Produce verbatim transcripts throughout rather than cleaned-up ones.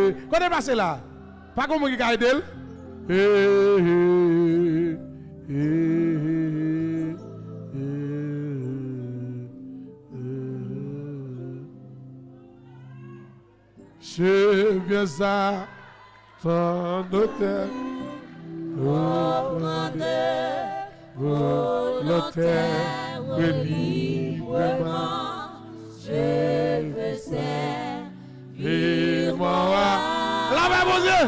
Quand est passé là? Pas comme qui a aidé? Je viens à ton hôtel, volontaire, volontaire, librement, je veux servir moi. La main, mon Dieu!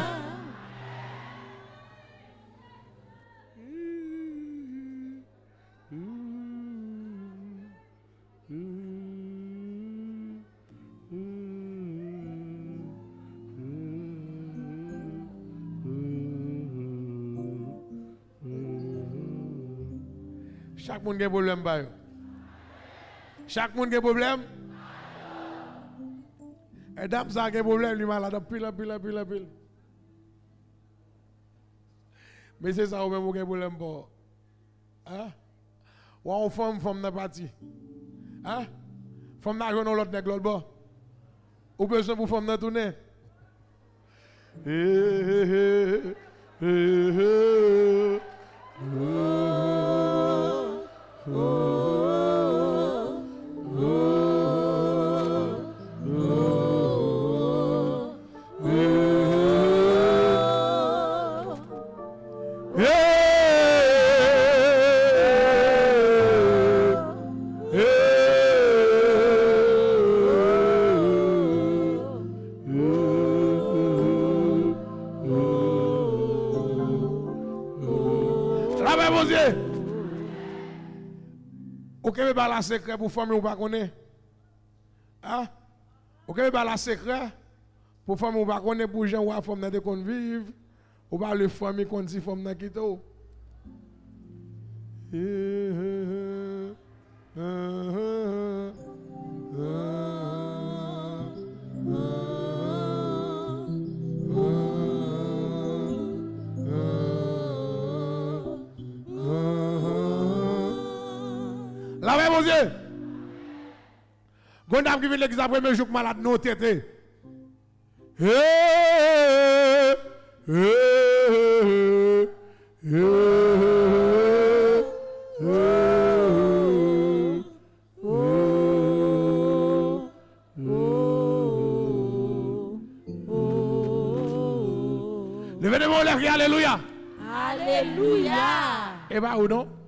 Chaque monde a un problème. Chaque monde a un problème. Et dame ça a un problème, lui malade, pile, pile, pile, pile. Mais c'est ça, ou même un problème pour. Hein? Ou on femme, femme n'a pas parti. Hein? Femme n'a joué dans l'autre nègre l'autre bord. Ou besoin pour femme n'a tourné. Eh, eh, eh, eh, eh. Oh, oh, oh, oh, oh, hey, hey, la même Dieu. Ok, mais pas la secret pour famille ou pas connaître. Hein? Ok, mais pas la secret pour famille ou pas connaître pour gens ou à femme de qu'on vive ou pas le famille qu'on dit femme dans qui to. La même Dieu. Gondam qui vient l'église après premier jour malade non tête. Eh eh levez les mains, lèvez, alléluia. Alléluia. Et bah ou non?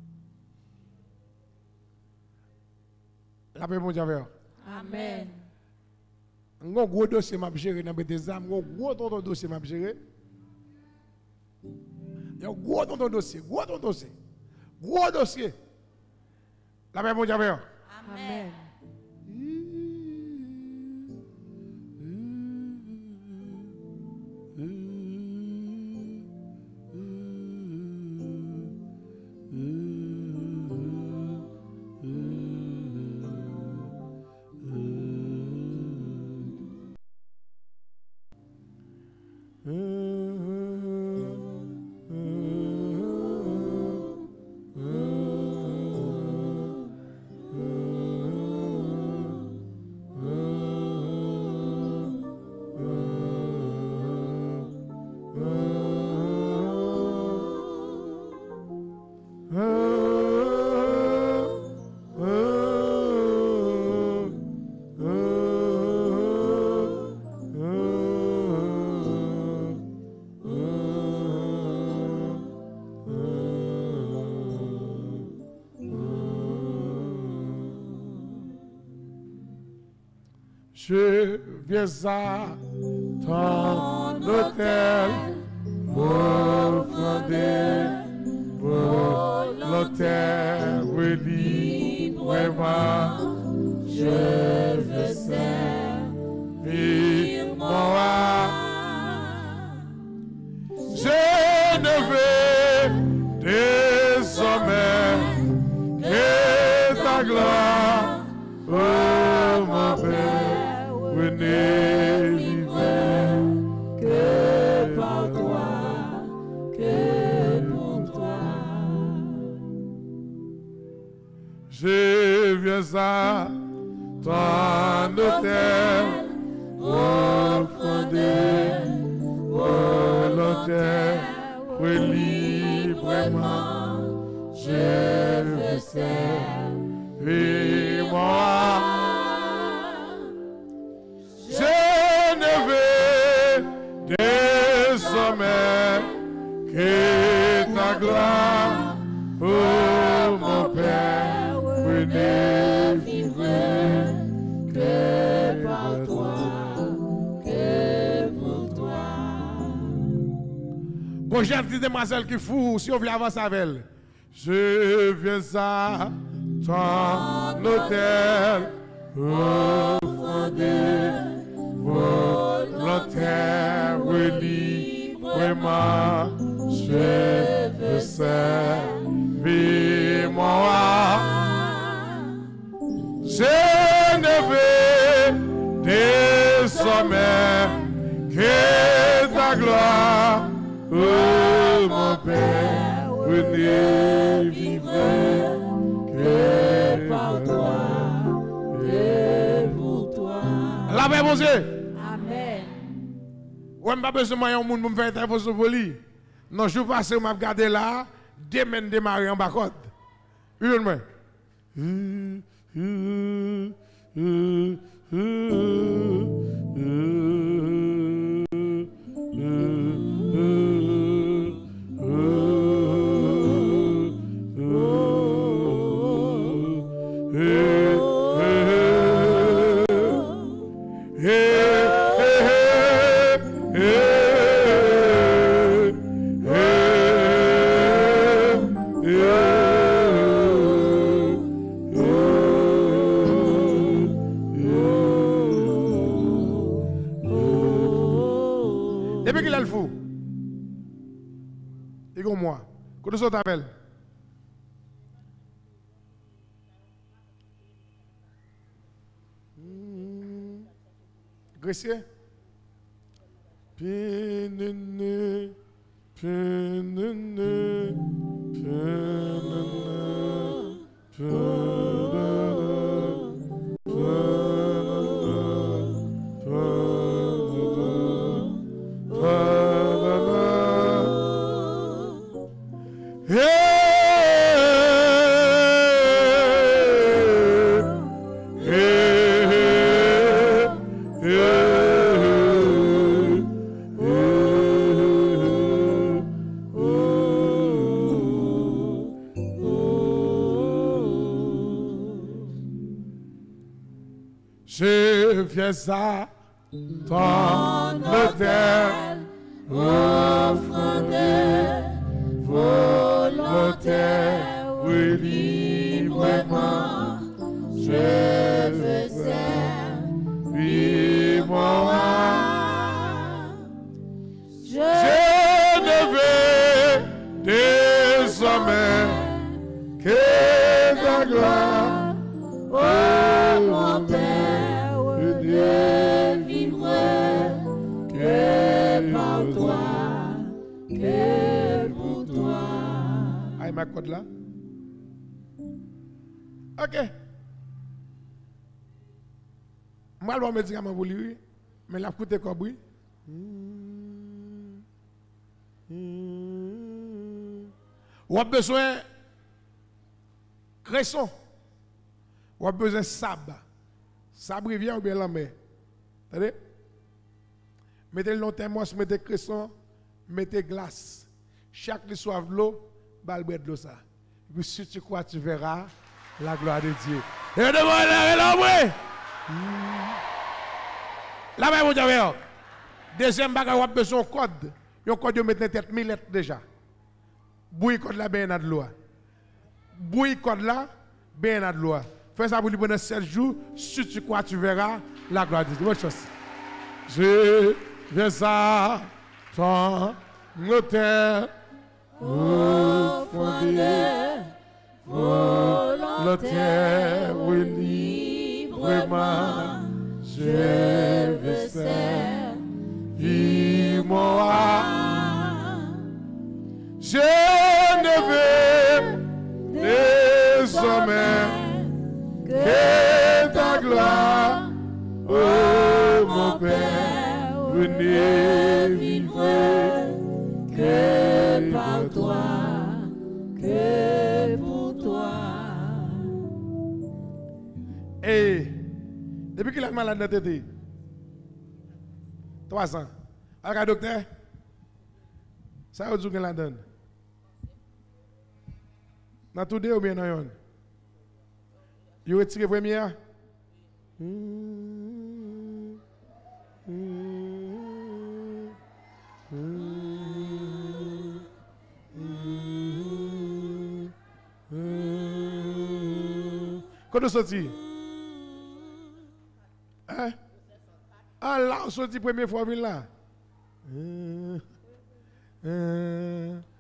La paix mon Dieu. Amen. Un gros dossier m'a géré dans des âmes, un gros tonton dossier m'a géré. Il y a un gros tonton dossier, gros tonton dossier. Gros dossier. La paix mon Dieu. Amen. Je viens à ton hôtel, volontaire, volontaire, librement, je veux servir moi. Je ne veux désormais que ta gloire, oh mon Père, venez l'hiver, que par toi, que pour toi. Je viens à ton hôtel, offrande gloire. Oh mon Père, je ne vivrai que par toi, que pour toi. Bon, j'ai une demoiselle qui fou, si on veut avancer avec elle. Je viens à ton hôtel, offrande volontaire, librement, je veux servir moi. Je ne veux désormais que ta gloire, oh mon Père, venez vivre que par toi, que pour toi. La paix, mon Dieu. Amen. Ouais, je n'ai pas besoin de un monde pour me faire intervention pour lui. Non, je passe, je vais regarder là, demain démarrer en bas code. Une main. Depuis qu'il a le fou, il est moi. Quand tu t'appelles? Gressier? Pinene, pinene, pinene, je viens à ton hôtel, offrande volontaire, oui, librement, je veux servir moi. Je ne veux désormais que ta gloire, oh mon Père, ne vivre que par toi, que pour toi. Aïe, ma code là. Ok. Moi, je vais médicament pour lui, mais la coûte est comme oui. Ou a besoin de cresson. Ou a besoin de sable. Sable rivière ou bien la mer. Attendez? Mettez le long thermos, mettez cresson, mettez glace. Chaque fois soif de l'eau, balbre de l'eau ça. Et puis si tu crois, tu verras la gloire de Dieu. Et devant l'homme, là, vous avez deuxième bagage, vous avez besoin de code. Vous avez code de mettre tête mille lettres déjà. Bouille code là, bien de l'eau. Bouille code là, bien de l'eau. Fais ça pour lui pendant sept jours. Si tu crois, tu verras la gloire de Dieu. Bonne chose. Je viens ça, ton hôtel, offrande volontaire, oui, librement, je veux servir moi. Je ne veux désormais que ta gloire, oh mon Père, venez vivre que par toi, que pour toi. Et depuis qu'il est malade dans la tête, trois ans, alors docteur, ça veut dire qu'il la donne. Dans tout deux ou bien dans yon? Vous retirez première? Mm, mm, mm, mm, mm. Quand vous sortez? Hein? Ah là, on sortit première fois là. Mm, mm,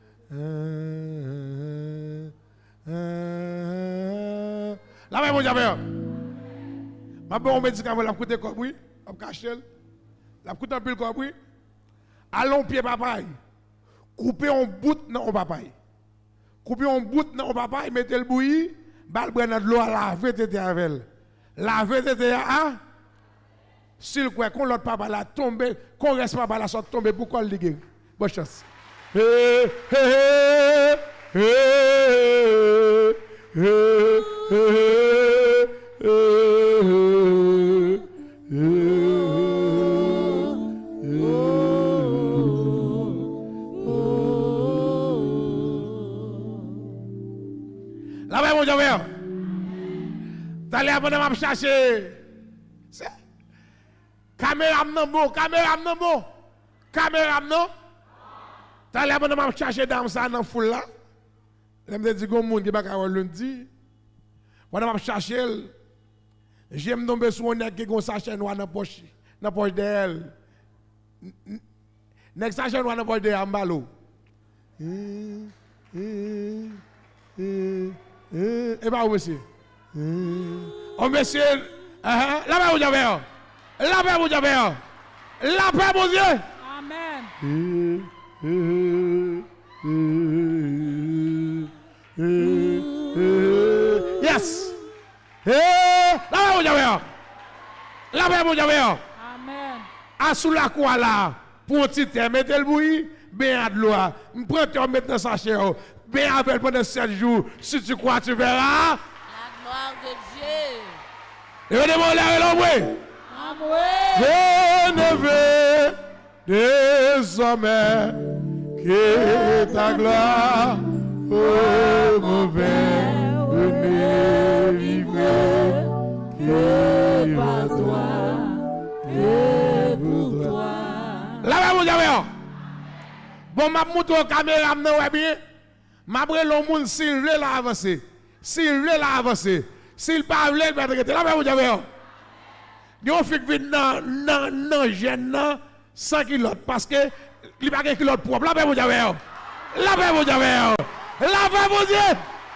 mm, mm. Là, mais mon Dieu, ma bonne médicament, la coûte comme oui, la caché, la coûte un peu comme oui. Allons pied papaye. Coupez un bout dans le papaye. Coupez un bout dans le papaye, mettez le bouilli, bal dans de l'eau à laver tête avec elle. Laver tête à s'il croit qu'on l'autre papa la tomber, qu'on reste papa la sorte tomber pourquoi le guérir. Bonne chance. Hey, hey, hey, hey, hey, là bas mon Dieu, t'allez après m'a chercher. Caméra non bon, caméra non bon, caméra non. T'allez après m'a chercher dans ça dans foule là. Je me dis que monde qui va avoir lundi. Pendant que je cherche, j'aime tomber sur un nègre qui a un sachet noir dans la poche, dans la poche d'elle. Nègre sachet noir dans la poche d'elle, en ballot. Et bien, monsieur. Oh, monsieur, là-bas, vous avez. Là-bas, vous avez. Là-bas, mon Dieu. Amen. Yes. Là-bas, vous avez. Là-bas, vous avez. Amen. À sous la croix là, pour un petit terre, mettez le bouilli, bien à de l'eau. Prends-toi maintenant sachet. Bien avec pendant sept jours. Si tu crois, tu verras. La gloire de Dieu. Et vous demandez la relève. Amen. Je ne veux désormais que ta gloire, oh mon Père, venez vivre que par toi, que pour toi. Là, vous avez. Bon, ma montre aux caméras, je bien. Ma brûle le monde s'il veut la avancer. S'il veut la avancer. S'il pas veut la avancer. Là, vous avez. Nous fait vite dans dans dans gêne cent kilos parce que il pas de kilos propre. Là, vous avez. Là, vous avez. Là, vous avez.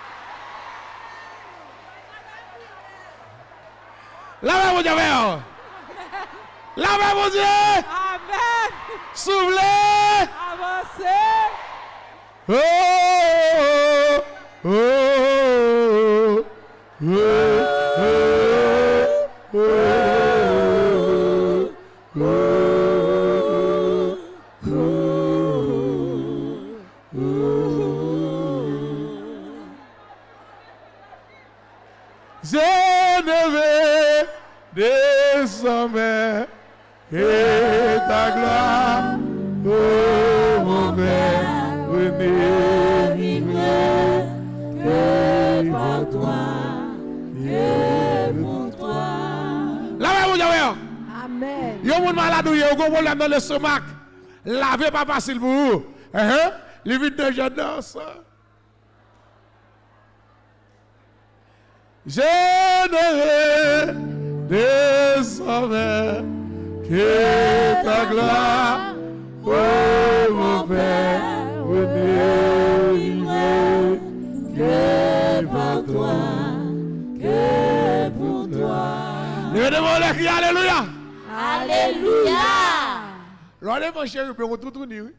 Là, vous avez. Là, vous avez. Amen. Soufflez. Avancez. Oh, oh, oh, oh, oh, oh, oh, je ne vais désormais que ta gloire, oh mon Père. Venez vivre que par toi, que pour toi. Là, vous avez. Amen. Yo, mon malade, yo, go problème dans le stomac. Lavez pas facile pour vous. Hein? Les vides de je danse. Je ne veux désormais que ta gloire, oh mon Père. Venez vivre que par toi, que pour toi. Levez les mains, les cris, alléluia. Alléluia. L'on est mon chéri, on peut tout tourner, oui.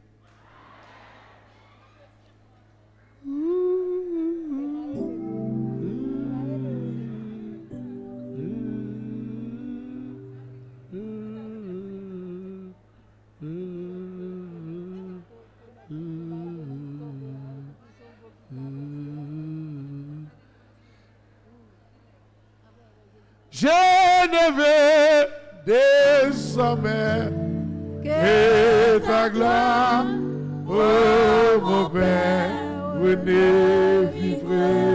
Je ne veux désormais que ta gloire, oh mon Père, venez vivre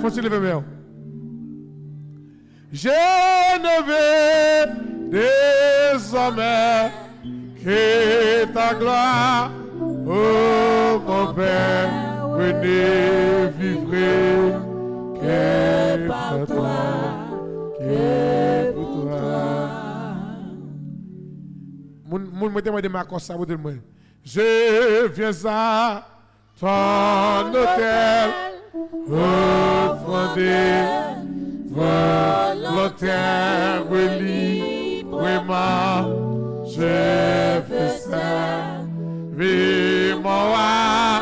Continue lever main. Je ne veux désormais que ta gloire, oh mon Père, venez vivre que pour toi, que pour toi. Mon mettez-moi de ma cause ça pour tout le monde. Je viens à ton hôtel, offrandé, volontaire, librement, je fais ça, vis-moi.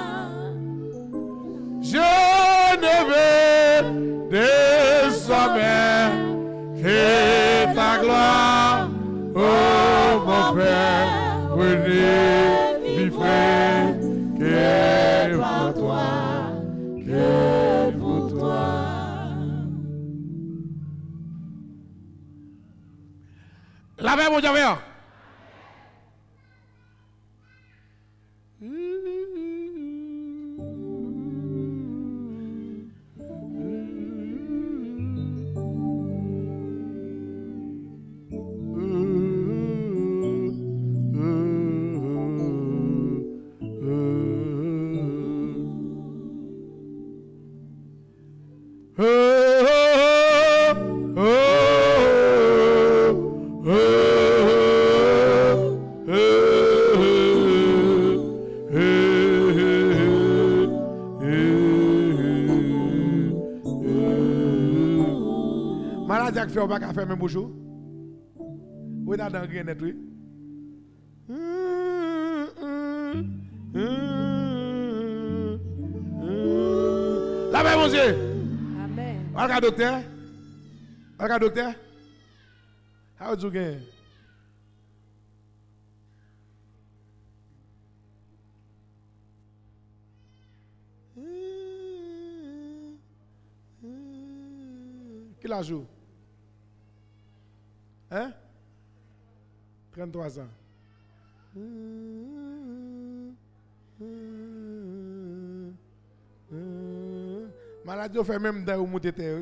Je ne veux désormais que ta gloire, oh mon Père, venez vivre que pour toi, que pour toi. La paix, mon Dieu. On va faire même bonjour. Oui, dans le net, oui. La paix, mon Dieu. Amen. Regarde, docteur. Regarde, docteur. How do you get? Qui la joue? Hein? trente-trois ans. Maladie fait même dans où monter terre.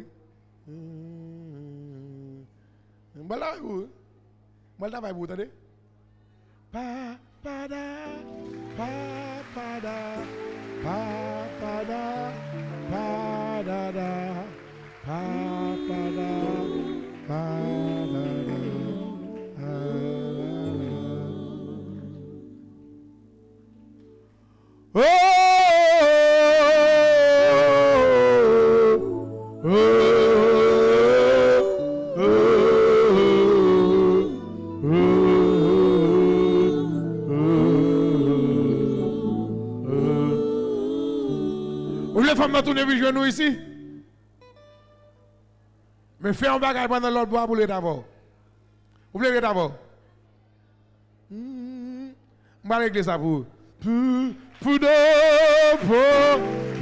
Voilà où? Voilà va vous attendez? Pa pa da pa pa da pa pa da pa da da pa pa da pa da da. Oh, oh, oh, oh, oh, vous voulez faire tourner les genoux ici? Mais fais un bagage pendant l'autre bois pour les d'abord. Vous voulez d'abord? Je vais régler ça pour vous. Pour de pour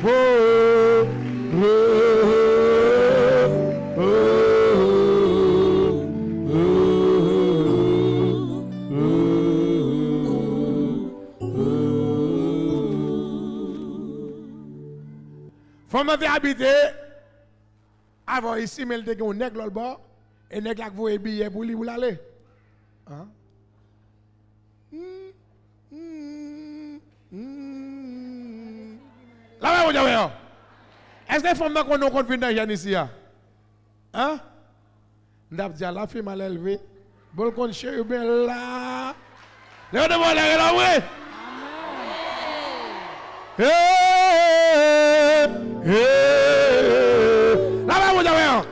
faut m'avoir habité avant ici, mais il y a un nègre l'autre bord et nègre là que vous avez billet pour lui pour l'aller. Hein? Là, vous avez est-ce que les femmes qu'on a confié dans les ici? Hein? Nous avons dit la fille mal élevée. Bon, qu'on cherche bien là. Là, on va aller là, oui. Là, vous avez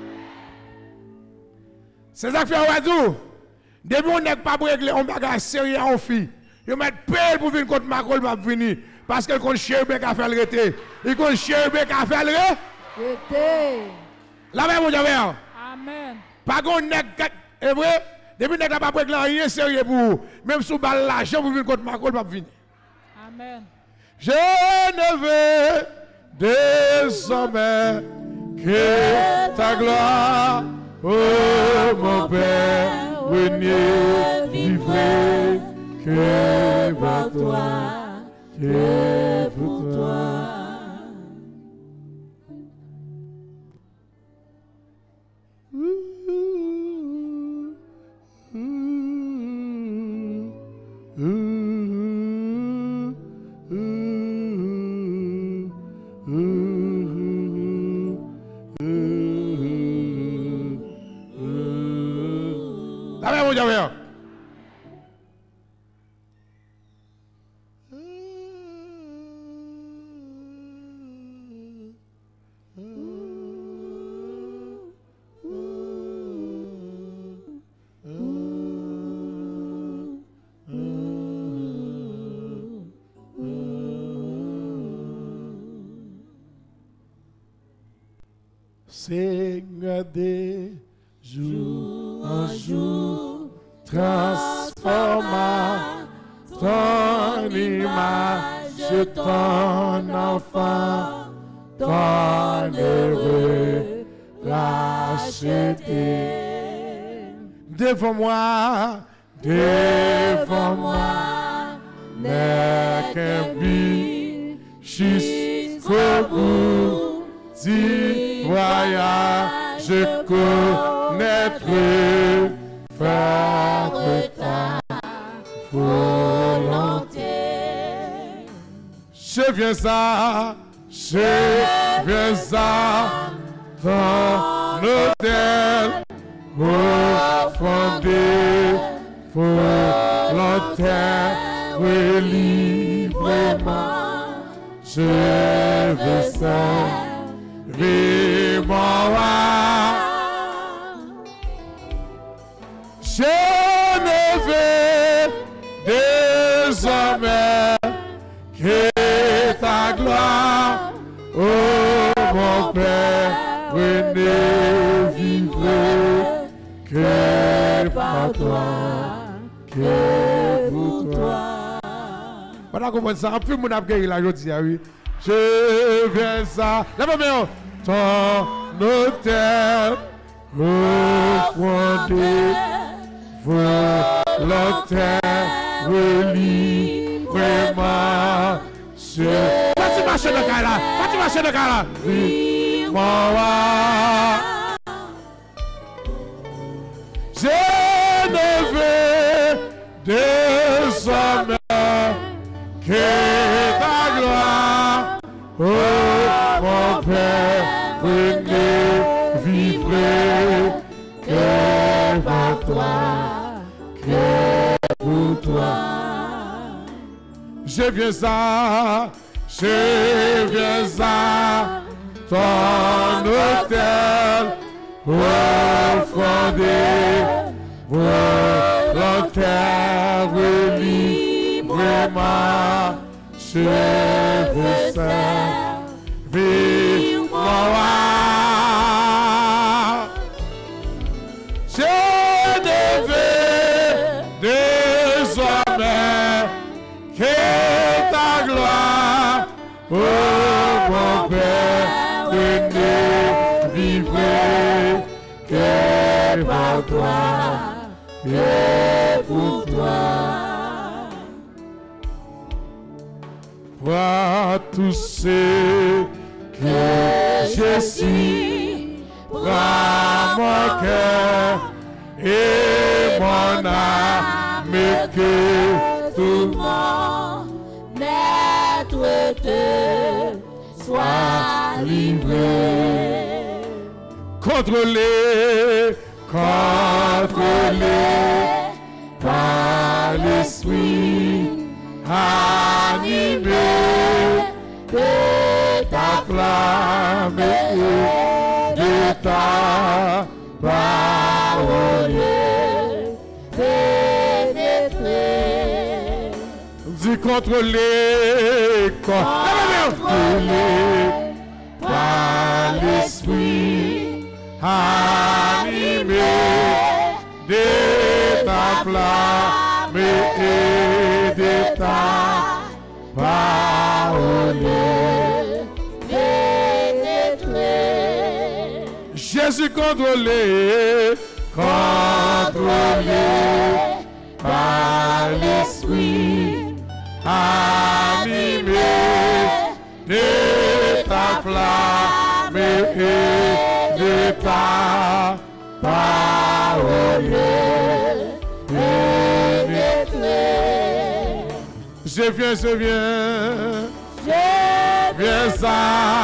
c'est ça que fait un oiseau. Depuis on n'est pas pour régler un bagage sérieux en fille. Ils mettent pelle pour venir contre ma colle pour venir. Parce que qu'on cherche bien qu'à faire le rété. Ils qu'on cherche bien qu'à faire le rété. Là même vous avez. Amen. Pas qu'on n'est est vrai. Depuis n'est pas pour régler rien sérieux pour vous. Même sous balle l'argent pour venir contre ma colle pour venir. Amen. Je ne veux désormais que ta gloire, oh mon Père, venez vivre que pour toi, que pour toi. mon Dieu. Seigneur des jours en jour, transforma ton image, ton enfant, ton heureux racheté. Devant moi, devant moi, n'est qu'un but jusqu'au bout. Si voyage, je connaîtrai, faire ta volonté. Je viens ça, je viens ça, dans l'autel, refondé, volontaire et librement. Je veux ça. Je ne veux désormais que ta gloire, oh mon Père, ne vivrai que par toi, que pour toi. Voilà comment ça, un peu mon abgaye la journée, oui. Je viens ça. La première, ton hôtel, refondé, volontaire, librement. Je. Pas tu marches le gars là, pas tu marches le gars là. Je ne veux désormais que ta gloire. Oh mon Père, venez vivre que par toi, que pour toi. Je viens ça, je viens ça, ton hôtel, refondé, volontaire, librement. Je veux servir moi. Je ne veux désormais que ta gloire, oh mon Père, venez vivre que par toi, que pour toi. Pour tous ceux que je suis, prends mon cœur et mon âme, que tout mon être te soit livré. Contrôlé, contrôlé par l'esprit. Animé de ta flamme et de ta parole pénétrée. Dis contrôlé, contrôlé par l'esprit, animé de ta flamme et de ta parole pénétrée. Jésus contrôlé, contrôlé par l'esprit, animé de ta flamme et de ta parole. Je viens, je viens, je viens ça,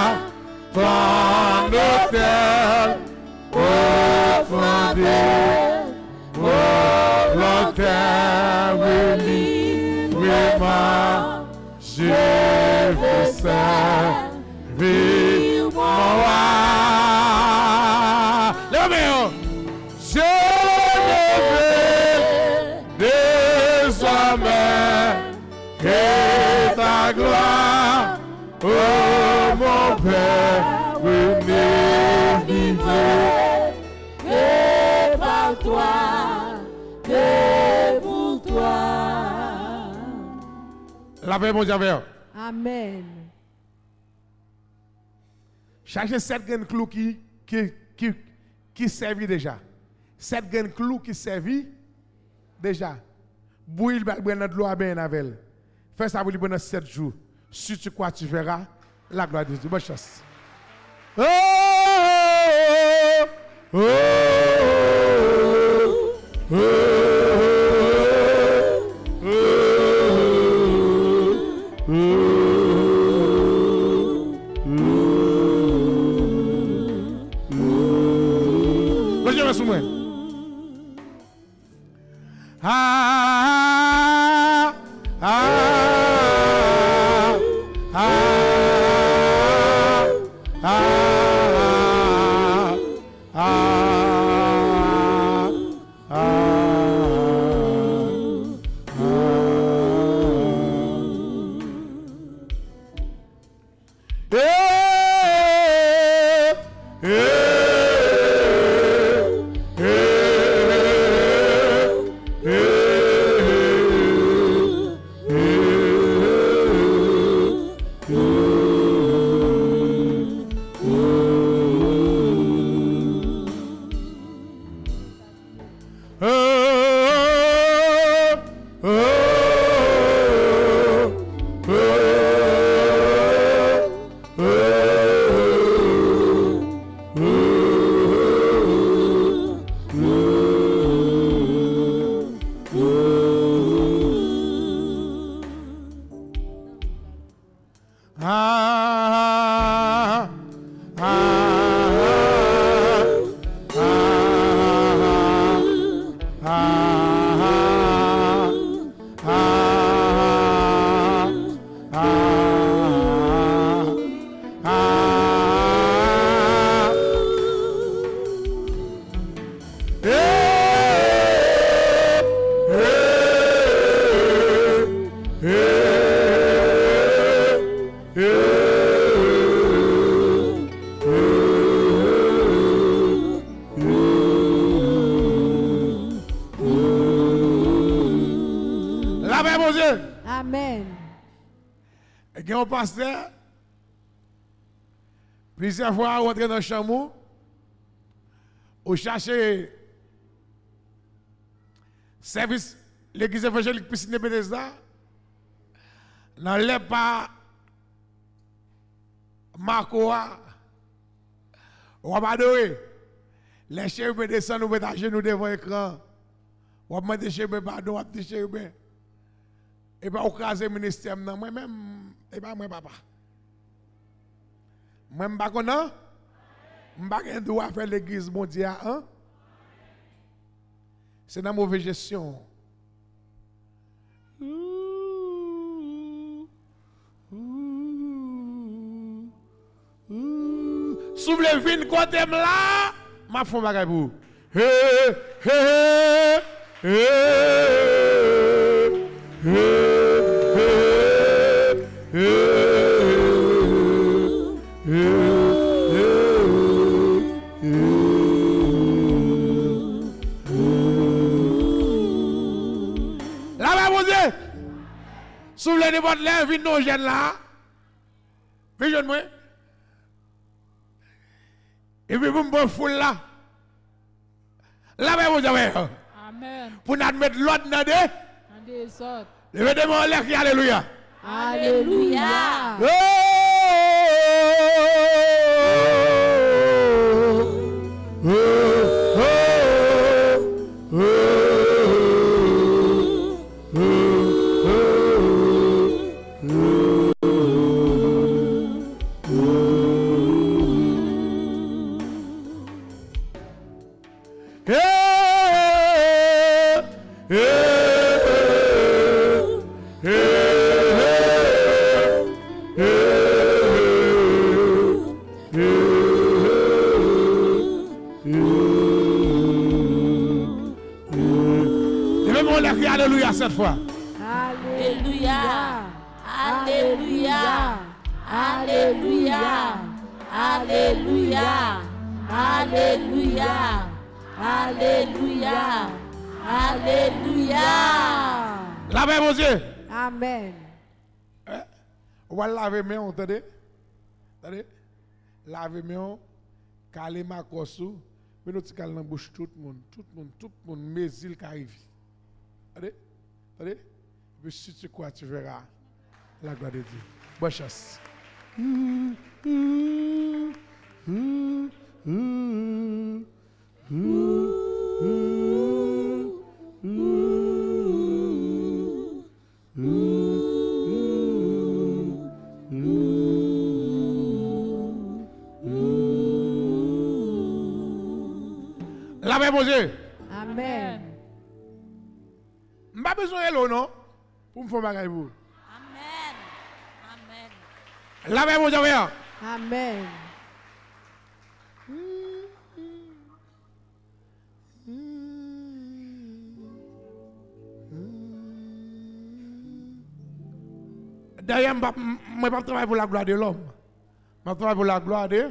ton hôtel, refondé, pour toi, que pour toi. La paix, mon Dieu. Amen. Cherchez sept graines clous qui, qui, qui, qui servit déjà. Sept graines clous qui servit déjà. Bouille le de l'eau à bien avec elle. Fais ça pour lui pendant sept jours. Si tu crois, tu verras la gloire de Dieu. Bonne chance. Oh, oh, oh, oh, oh, ah, ah, ah, ah, ah, ah, Amen. Et quand on pasteur, plusieurs fois, on rentre dans le chameau, on cherche service, l'église évangélique Piscine de Bethesda, n'enlève pas Marcoa, on va adorer. Les chérubins descendent, nous mettons à genoux devant l'écran. On va mettre chérubins, pardon, on va mettre chérubins. Et pas écraser le ministère, moi-même, et pas moi, papa. Moi, je ne sais pas comment, je ne sais pas droit faire l'église mondiale. Hein? C'est dans la mauvaise gestion. Souffle vin côté là, ma femme va pour. Hé hé hé hé Sous le débat de l'air, vite nos jeunes là. Puis jeune moi. Et puis vous me foule là. Là, vous avez. Amen. Pour nous mettre l'autre dans des. Des autres. Levez-moi l'air qui alléluia. Alléluia. Oh! Oh! Oh! Oh! Alléluia cette fois. Alléluia. Alléluia. Alléluia. Alléluia. Alléluia. Alléluia. Alléluia. Lavez mon Dieu. Amen. On va laver mes mains, entendez? Entendez? Laver mes mains, caler ma cossou, mais nous caler dans la bouche tout le monde, tout le monde, tout le monde, mes îles qui arrivent. Entendez? Entendez? Mais si tu crois, tu verras la gloire de Dieu. Bonne chance. Lavez mon Dieu. Amen. Je n'ai pas besoin de l'eau, non? Pour me faire bagaille pour. Amen. Amen. Lavez mon Dieu. Amen. D'ailleurs, je ne vais pas travailler pour la gloire de l'homme. Je travaille pour la gloire de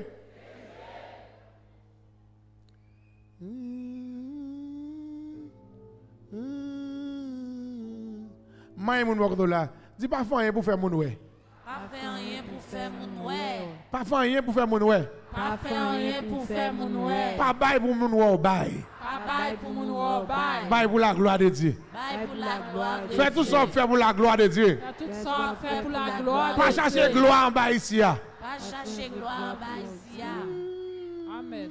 Maï moun wak là. Dis pas faire rien pour faire mon ouais. Pas faire rien pour faire mon ouais. Pas faire rien pour faire mon ouais. Pas faire rien pour faire mon ouais. Pas bail pour mon ouais bail. Pas bail pour mon ouais bail. Bail pour la gloire de Dieu. Bail pour la gloire de Dieu. Fais tout ça faire pour la gloire de Dieu. Fais tout ça faire pour la gloire de Dieu. Pas chercher gloire en bas ici. Pas chercher gloire en bas ici. Amen.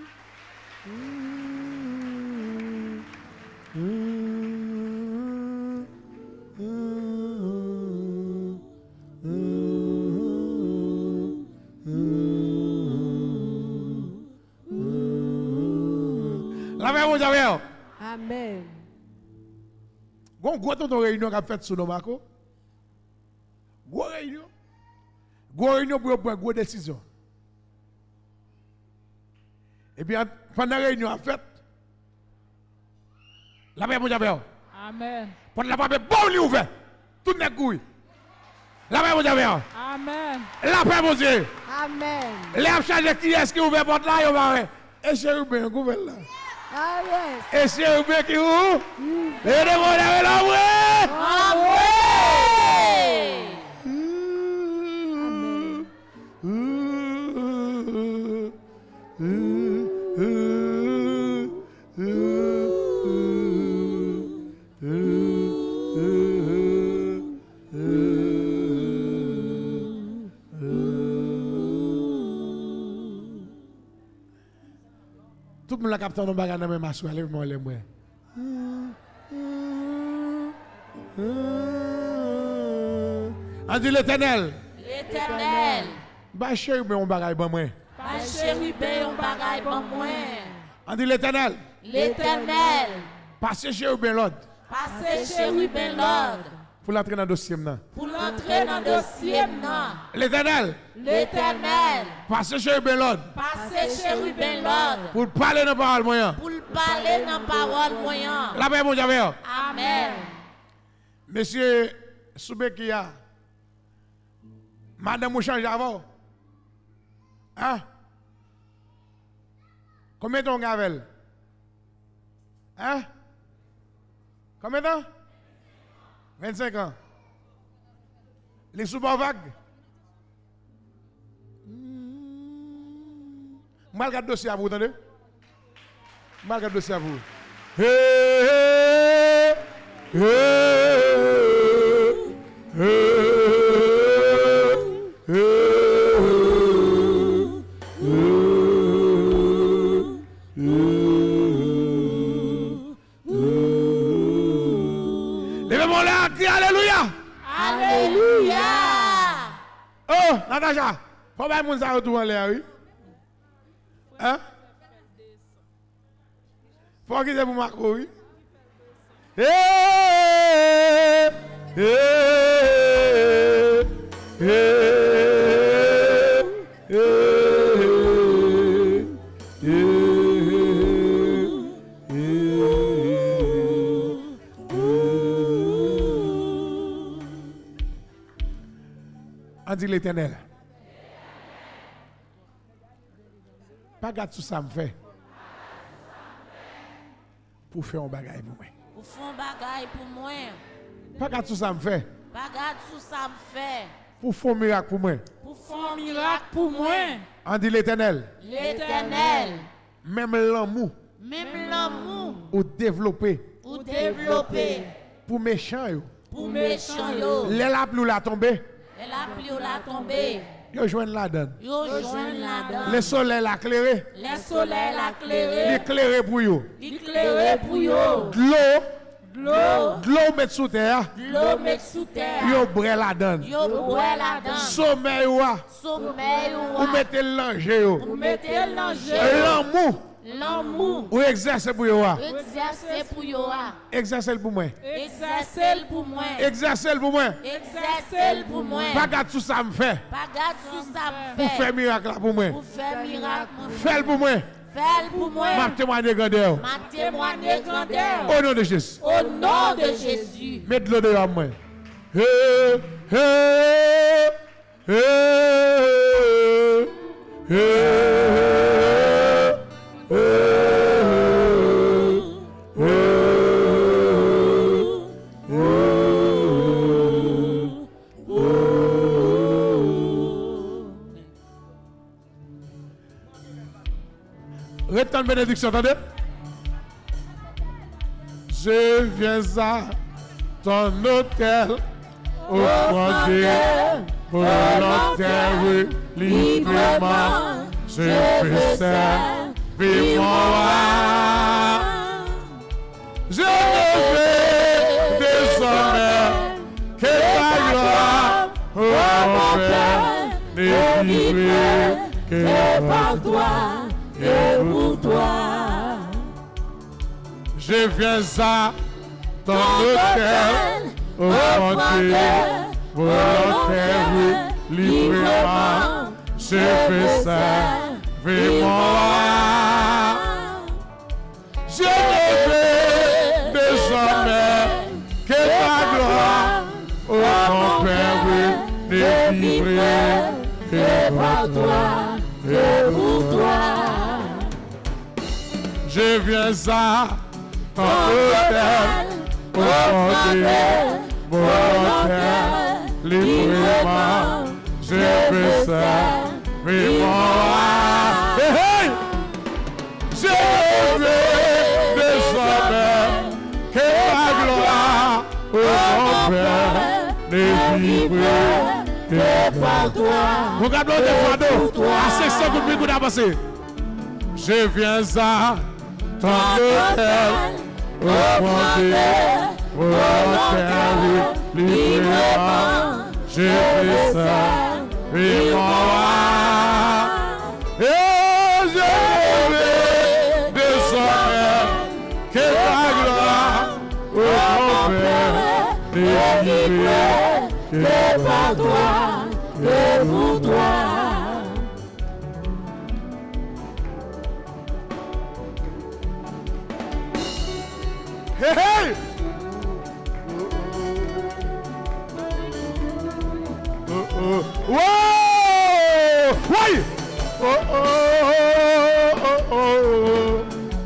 Lavez-vous, Javel. Amen. Gon gros ton réunion qu'a fait sur nos marco. Gros réunion. Gros réunion pour prendre gros décision. Et bien pendant la réunion a fait lavez-vous, Javel. Amen. Pendant la pape bon li ouvert. Tout n'est couille. Lavez-vous, Javel. Amen. La paix, mon Dieu. Amen. Les chargés qui est-ce qui ouvert porte là, yo va. Et chérubin gouverne là. Ah yes. Et chérubin qui ou? Et demandez la vraie. Tout le monde a capté nos bagages dans le même assoir, lève-moi les mains. On dit l'Éternel. L'Éternel. Bah chérubin on bagaille bon moi. Pas chérubin on bagaille bon moi. On dit l'Éternel. L'Éternel. Passez chérubin l'ordre. Passez chérubin l'ordre. Pour l'entrer dans le dossier maintenant. Pour l'entrer dans le dossier maintenant. L'Éternel. L'Éternel. Passez chérubin l'ordre. Passez chérubin l'ordre. Pour parler dans la parole moyen. Pour parler dans la parole moyen. La paix mon Dieu. Amen. Monsieur Soubekia. Madame vous change avant. Hein? Combien de temps Gavel? Hein? Combien de temps? vingt-cinq ans. Les sous-bas vagues. Je regarde le dossier à vous, attendez? Je regarde le dossier à vous. Hey, hey, hey, hey, levez-moi là, crie Alléluia! Alléluia! Oh, Natacha, faut pas que ça retourne en l'air, oui? Hein? Faut que ça vous marque, oui? Hey, hey, hey, on dit l'Éternel. Pas garde tout ça me fait. pour faire un bagage pour moi. Pour faire un bagage pour moi. Pas qu'à tout ça me fait. Bagage tout ça me fait. Pour faire un miracle pour moi. Pour faire un miracle pour moi. On dit l'Éternel. L'Éternel. Même l'amour. Même l'amour. Ou développer. Ou développer. Pour méchant yo. Pour méchant yo. Les la pluie la tombée. Les la pluie la tombée. Yo joignent la donne. Yo joignent la donne. Le soleil la clairé. Le soleil la clairé. L'éclairé pour yo. L'éclairé pour yo. De l'eau. De l'eau. De l'eau met sous terre. De l'eau met sous terre. Yo brûle la donne. Yo brûle la donne. Sommeil wa. Sommeil wa. Ou mettez l'ange yo. Ou mettez l'ange. L'amour. L'amour. Ou exercer pour yo. Exercer pour yo. Exercer pour moi. Exercer pour moi. Exercer pour moi. Exercer pour moi. Pas tout ça me fait. Pas tout ça me Pour fait. faire miracle pour moi. Pour faire miracle. Fais pour moi. Fais pour moi. Ma témoigne grandeur. Ma témoigne grandeur. Au nom de Jésus. Au nom de Jésus. Mets de l'eau dehors moi. Hey, hey, hey, hey. Retenez la bénédiction, attendez. Je viens à ton hôtel, offrandé, volontaire, librement. Je fais servir mon roi. Je ne vais désormais que ta gloire, oh mon Père, n'est livré que par toi. Et pour toi, je viens à ton hôtel, offrandé, volontaire, librement, je fais servir mon roi. Je ne veux désormais que ta gloire, oh mon Père, n'est livré que par toi et pour toi. Je viens à ton hôtel, offrandé, volontaire, librement, je veux servir mon roi. Hey, hey! Je veux désormais que ta gloire, oh mon Père, n'est livré que par toi. Regardons des fardeaux, à cinq cents coups de pied qu'on a passé. Je viens à ton hôtel, offrandé, volontaire, librement, je fais servir mon roi. Et je veux désormais que ta gloire, oh mon Père, n'est livré que par toi, que pour toi. Hey, hey! Oh, oh. Whoa! Why? Oh, oh, oh, oh, oh.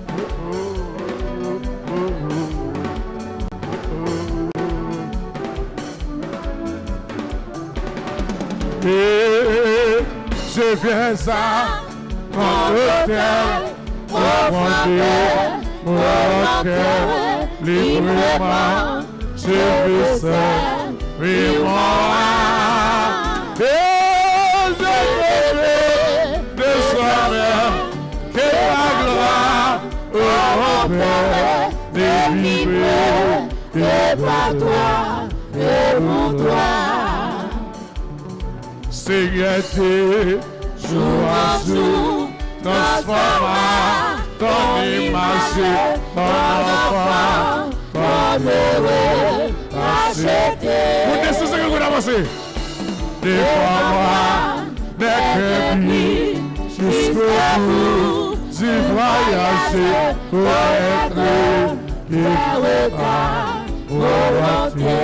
Et je viens à ton hôtel, offrandé, volontaire, librement, je veux servir mon roi. Et je veux désormais que la gloire, oh mon Père, n'est livré que par toi et pour toi. Seigneur, jour en jour, transforma ton image, ton enfant, ton heureux, racheté. Vous êtes ce que vous avancez. Défends-moi, n'est que vie, jusqu'au bout du voyage, pour être qui ta volonté.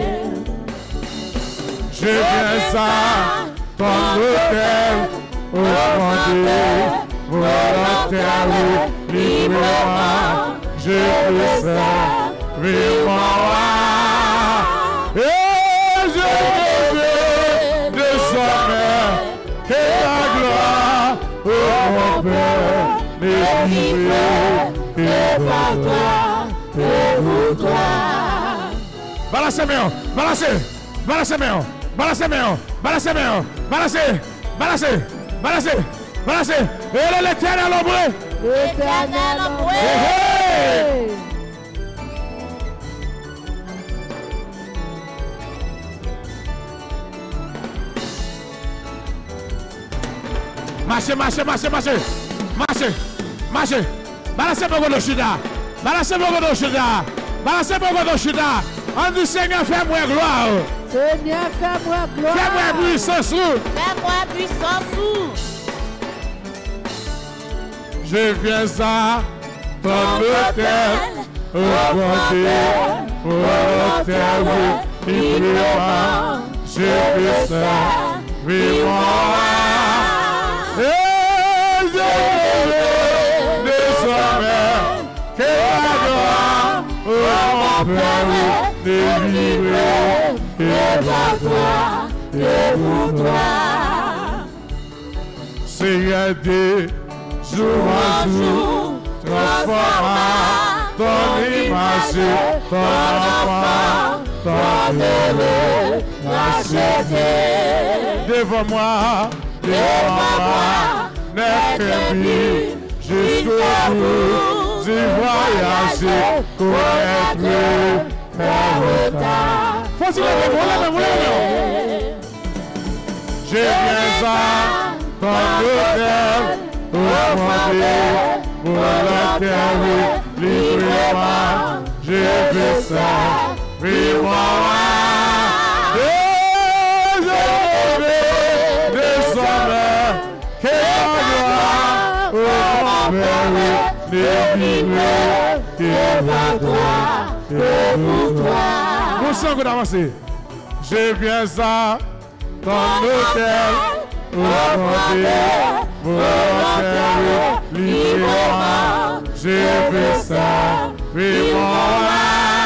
Je viens à ton hôtel, offrandé, volontaire, librement, je je veux servir mon roi. Et je veux de son cœur que la gloire au mon Père m'est livrée et par toi, et pour toi. Balancez, Méon, balancez, balancez, Méon, balancez, Méon, balancez, Méon, balancez, balancez, balancez, balancez. Et l'Éternel ombré. L'éternel ombré. Marchez, marchez, marchez, marchez, marchez, marchez. Balancez beaucoup de chida. Balancez beaucoup de chida. Balancez beaucoup de chida. On dit Seigneur, fais-moi gloire. Seigneur, fais-moi gloire. Fais-moi puissance. Fais-moi puissance. Je viens à ton hôtel, au frontière, au hôtel, librement. Je veux servir mon roi. Et je veux désormais que la gloire au mon Père délivré et par toi et pour toi. Seigneur Dieu, jour en jour, transforma ton image, ton enfant, ton bébé, racheté. Devant moi, devant moi, n'est qu'un but, jusqu'au bout, du voyager, connaître, faire retard. Faut-il lever, vous levez, vous levez. Je viens à ton hôtel, au fondé, pour la terre, librement, je veux servir mon roi. Et je veux désormais que la gloire au mon Père délivré, et par toi, et pour toi. Nous sommes avancés. Je viens à ton hôtel, au fondé, pour la terre, librement, je veux servir mon roi.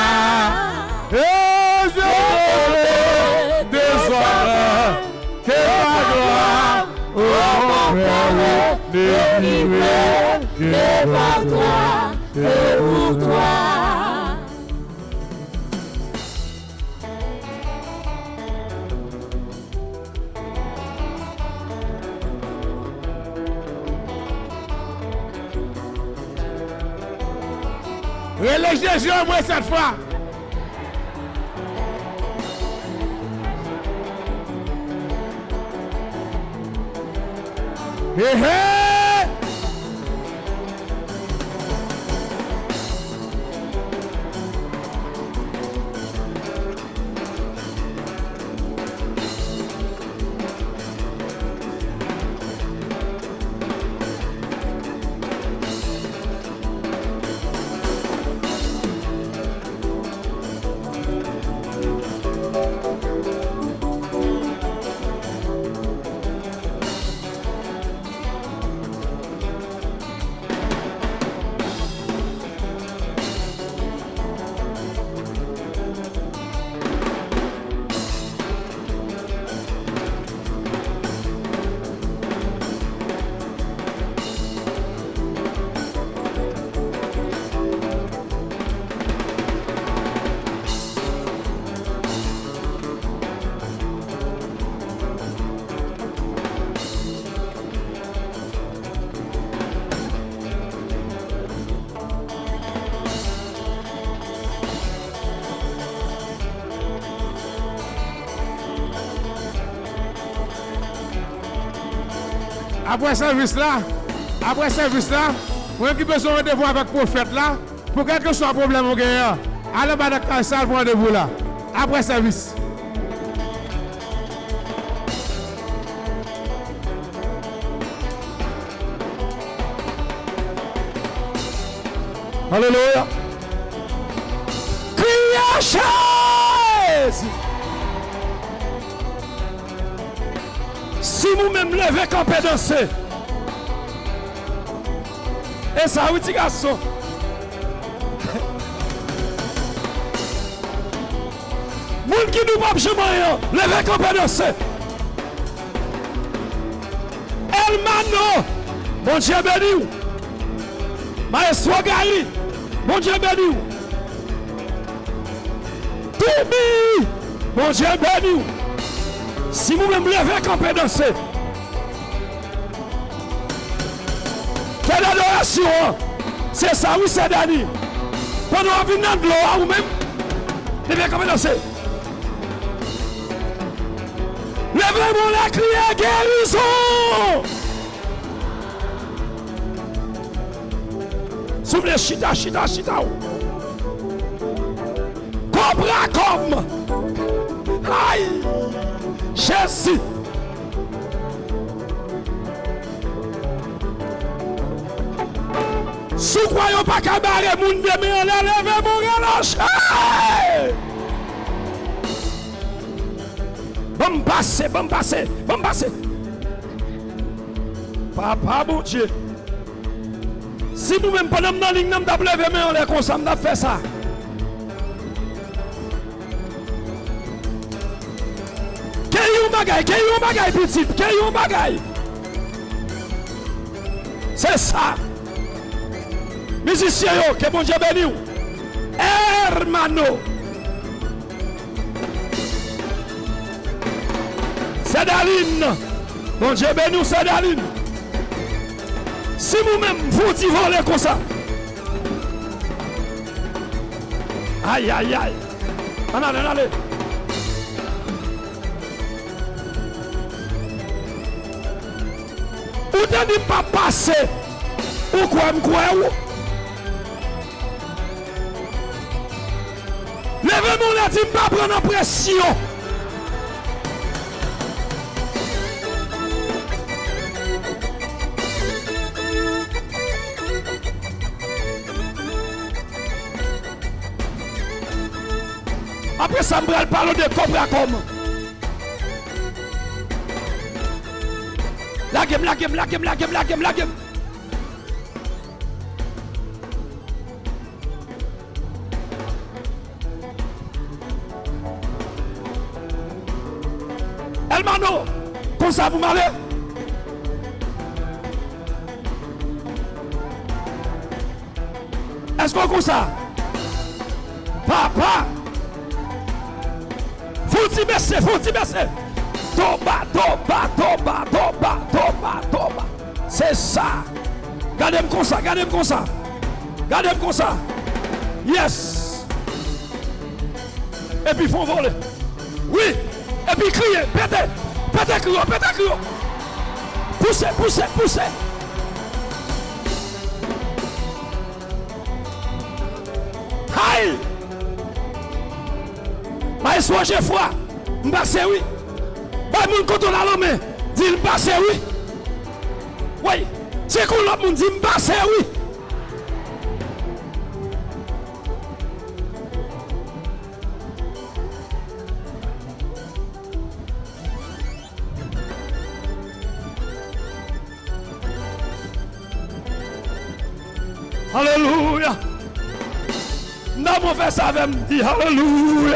Et je veux désormais que la gloire au Père délivré, que par toi et pour toi. Relève Jésus au moins cette fois. Hé hé! Après service là, après service là, vous avez besoin de rendez-vous avec le prophète là, pour quel que soit le problème au gagnant. Allez dans la salle pour rendez-vous là, après service. Alléluia. Criez chaise. Si nous-mêmes levons camper danser. Et ça, oui, petit garçon. Moun qui nous pas jamais, levez camper danser. Elmano, bon Dieu béni. Maestro Gali, bon Dieu béni. Toubi, bon Dieu béni. Si vous même levez camper danser. Quelle adoration, c'est ça, oui, c'est Dani. Pendant qu'on vient dans l'eau, ou même, levez camper danser. Levez-moi la criée guérison. Souvenez chita, chita, chita. Cobra comme. Aïe. Jésus. Si vous croyez pas qu'à barrer moun de mais levez-moi relâche. Bon passer, bon passer, bon passer. Papa, mon Dieu. Si nous-mêmes, pendant que nous avons levé, mais on est comme ça, on a fait ça. Quel est le bagage? Quel est le bagage, petit? Quel est le bagage? C'est ça. Musiciens, que bon Dieu béni. Hermano. C'est Daline. Bon Dieu béni, c'est Daline. Si vous-même vous dites voler comme ça. Aïe, aïe, aïe. Allez, allez, allez. Ou t'as dit pas passer. Ou quoi, quoi, ou? Levez-moi la dit pas prendre pression. Après ça, je vais parler de Cobra comme. La game, la game, la game, la game, la game, la game. Elmano, comme ça vous m'allez? Est-ce qu'on comme ça? Papa! Faut y baisser, faut y baisser. Toba, toba, toba, toba, toba, toba. C'est ça. Gardez-moi comme ça, gardez-moi comme ça. Gardez-moi comme ça. Yes. Et puis font voler. Oui. Et puis crier, pétez, pétez crier, pétez crier. Poussez, poussez, poussez. Aïe. Maestro, j'ai foi. M'passe oui. Bah moun quand on a l'homme, dit m'passe oui. Oui. C'est qu'on l'autre moun dit m'passe oui. Alléluia. N'a mon fait ça avec me dit alléluia.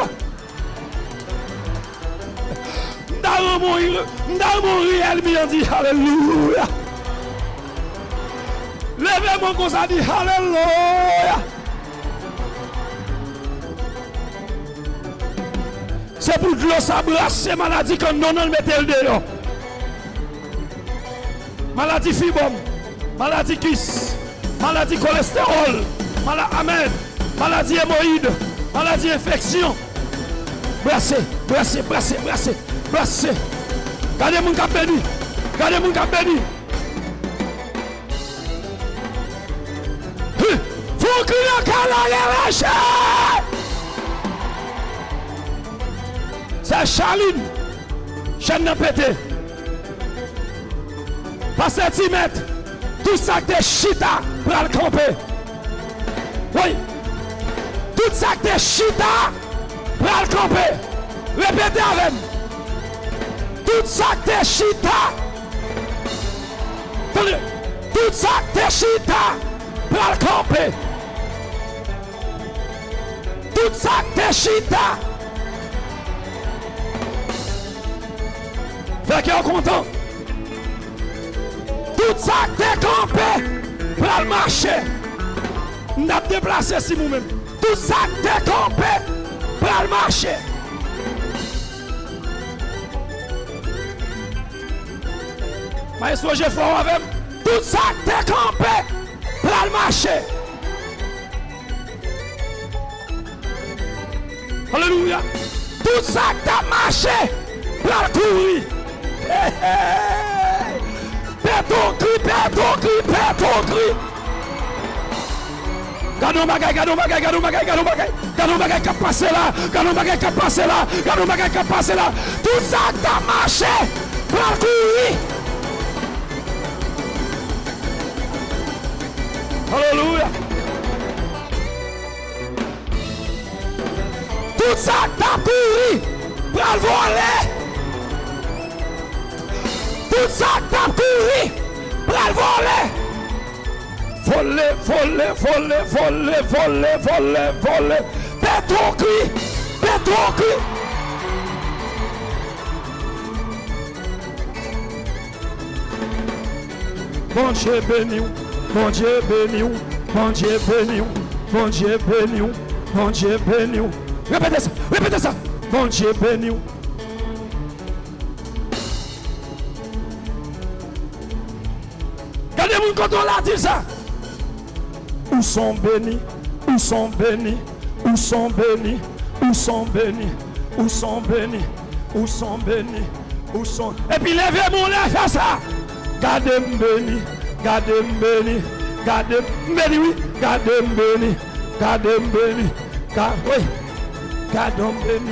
Dans mon réel, il dit alléluia. Levez-moi comme ça, dit alléluia. C'est pour de l'eau s'abrasser maladie quand non on mettait le dehors. Maladie fibrome, maladie kiss, maladie cholestérol, maladie amen, maladie hémorroïde, maladie infection. Brassez, brassez, brassez, brassez. Brassez. Gardez mon cap béni. Gardez mon cap béni. Faut crier qu'à la relâche. C'est Charline. Chaîne n'a pété. Pas centimètre. Tout ça que t'es chita pour le camper. Oui. Tout ça que t'es chita pour le camper. Répétez avec moi. Tout ça que t'es chita. Tout ça que t'es chita pour le camper. Tout ça te chita. Fait que content. Tout ça te campé. Pour le marché. N'a déplacé si vous-même. Tout ça te campé. Pour le marché. Maestro, j'ai fait avec tout ça te campé. Pour le marché. Alléluia. Tout ça t'a marché. Pour le courir. Hey, hey. Père ton cri, père ton cri, père ton cri. Gardons bagay, gardons bagay, gardons bagay, gardons bagay. Gardons bagay qui a passé là. Gardons bagay qui a passé là. Gardons bagay qui a passé là. Tout ça t'a marché. Pour le courir. Alléluia. Tout ça t'a couru pour le voler. Tout ça t'a couru pour le voler. Voler, voler, voler, voler, voler, voler, voler. Pétro cri, pétro cri. Bon Dieu béni, bon Dieu béni, bon Dieu béni, bon Dieu béni, bon Dieu béni. Répétez ça, répétez ça. Bon Dieu béni. Regardez-vous quand on l'a dit ça. Où sont bénis, où sont bénis, où sont bénis, où sont bénis, où sont bénis, où sont bénis, où sont. Et puis levez-moi là, faire ça. Gardez-moi béni, gardez-moi béni, gardez-moi béni, oui, gardez-moi béni, gardez-moi béni, oui. Gardons béni.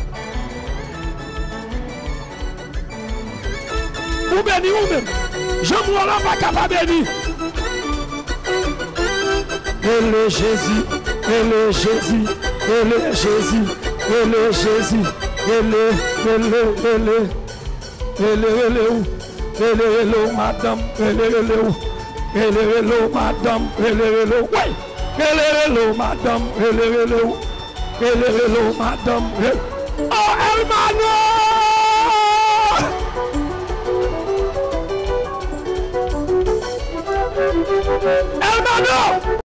Vous béni vous-même. Je ne pas capable de bénir. Et le Jésus, et le Jésus, et le Jésus, et le Jésus, et le, et le, et le, et le, et le, et le, et le, madame, et le, et le, et le, et le, madame, et le, et le, oui, et le, et le, madame, et le, et le, hello, hello, madame. Oh, hermano! Hermano!